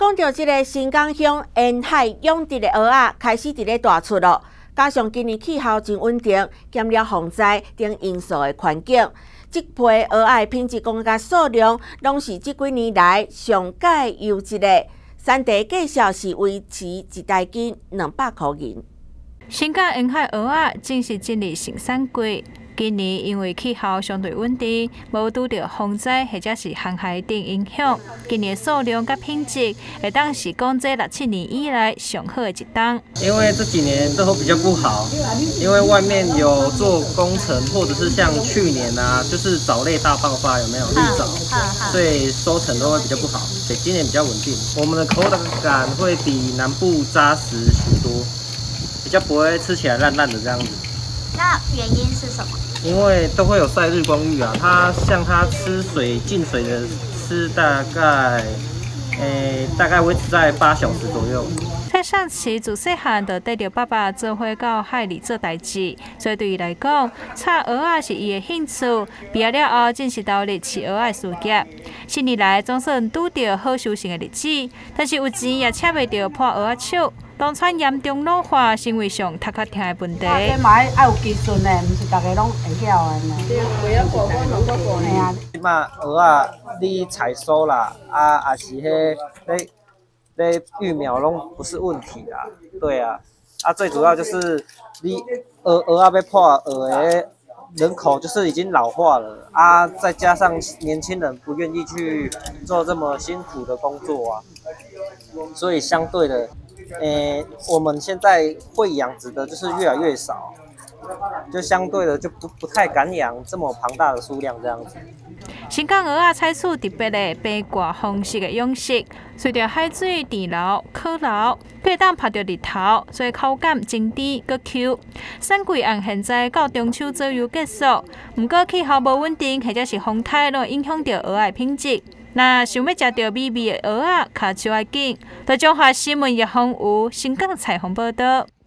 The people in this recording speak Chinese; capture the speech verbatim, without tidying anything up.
讲到这个新港乡沿海养殖的蚵仔开始伫咧大出咯，加上今年气候真稳定，减了洪灾等因素的环境，这批蚵仔品质讲甲数量，拢是这几年来上界优质的。产地介绍是维持一台斤两百块银。 新港沿海蚵仔正是进入盛产季。今年因为气候相对稳定，无拄到洪灾或者是航海等影响，今年数量甲品质会当是讲这六七年以来上好的一档。 因为这几年都比较不好，因为外面有做工程，或者是像去年啊，就是藻类大爆发，有没有绿藻，所以收成都会比较不好。所以今年比较稳定，我们的口感会比南部扎实许多，比较不会吃起来烂烂的这样子。 那原因是什么？ 因为都会有晒日光浴啊，它像它吃水进水的吃大概，诶、欸，大概维持在八小时左右。 蔡尚奇自细汉就带着爸爸做伙到海里做代志，所以对伊来讲，炒蚵仔是伊的兴趣。毕业了后，正是投入饲蚵仔事业。新年来总算拄到好收成的日子，但是有钱也请袂到破蚵仔手。农产严重老化，成为上头壳疼的问题。 这买要有技术呢，毋是大家拢会晓的呢。对，为了过关弄过过呢。 即马蚵仔你采收啦，啊，也是迄咧咧育苗拢不是问题啦。对啊，啊，最主要就是你蚵蚵仔要破蚵的人口就是已经老化了啊，再加上年轻人不愿意去做这么辛苦的工作啊，所以相对的。诶，我们现在会养殖的就是越来越少，就相对的就不不太敢养这么庞大的数量这样子。 新港蚵仔采取特别的八卦方式的养殖，随着海水电流、烤流，可以当晒到日头，所以口感真甜佮 Q。产季按现在到中秋左右结束，不过气候无稳定或者是风台，都影响到蚵仔品质。那想要吃到美味的蚵仔，卡手要紧。在中华新闻叶宏武新港采访报道。